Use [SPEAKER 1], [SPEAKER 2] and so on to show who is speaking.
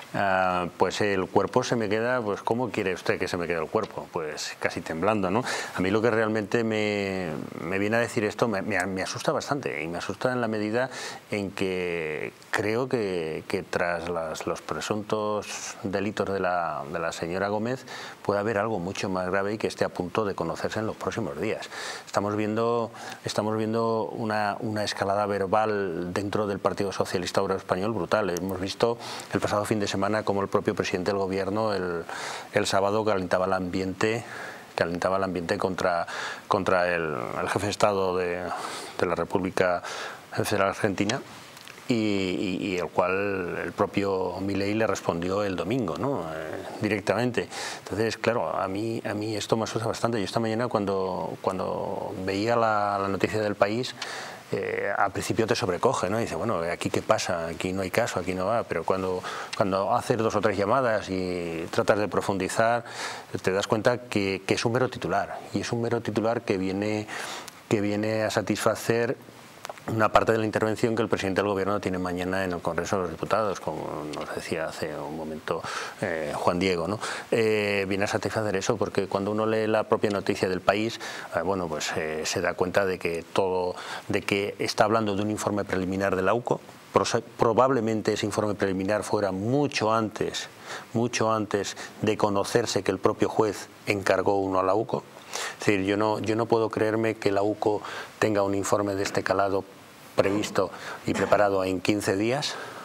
[SPEAKER 1] pues el cuerpo se me queda, pues ¿cómo quiere usted que se me quede el cuerpo? Pues casi temblando, ¿no? A mí lo que realmente me viene a decir esto me asusta bastante, y me asusta en la medida en que creo que tras los presuntos delitos de la señora Gómez puede haber algo mucho más grave y que esté a punto de conocerse en los próximos días. Estamos viendo una escalada verbal dentro del Partido Socialista Obrero Español brutal. Hemos visto el pasado fin de semana como el propio presidente del gobierno el sábado calentaba el ambiente contra el jefe de Estado de la República Federal Argentina, y el cual el propio Milei le respondió el domingo, ¿no? Directamente. Entonces, claro, a mí esto me asusta bastante. Yo esta mañana cuando veía la noticia del País, al principio te sobrecoge, ¿no? Y dice, bueno, ¿aquí qué pasa? Aquí no hay caso, aquí no va. Pero cuando haces 2 o 3 llamadas y tratas de profundizar, te das cuenta que es un mero titular. Y es un mero titular que viene a satisfacer una parte de la intervención que el presidente del gobierno tiene mañana en el Congreso de los Diputados, como nos decía hace un momento Juan Diego, ¿no? Viene a satisfacer eso, porque cuando uno lee la propia noticia del País, bueno, pues se da cuenta de que está hablando de un informe preliminar de la UCO. Probablemente ese informe preliminar fuera mucho antes de conocerse que el propio juez encargó uno a la UCO. Es decir, yo no puedo creerme que la UCO tenga un informe de este calado previsto y preparado en 15 días